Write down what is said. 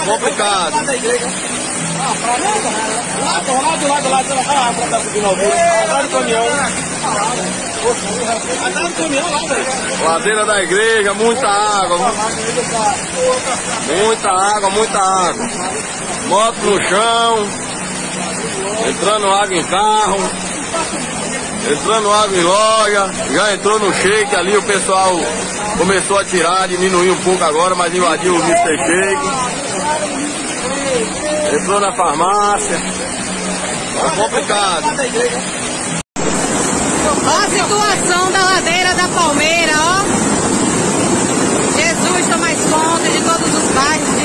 complicado. Ladeira da igreja, muita água. Muita água, muita água. Moto no chão. Entrando água em carro. Entrando água em loja. Já entrou no shake ali, o pessoal começou a tirar, diminuiu um pouco agora, mas invadiu o Mr. Shake. Entrou na farmácia. Tá complicado. Ó a situação da ladeira da Palmeira, ó. Jesus toma mais conta de todos os bairros.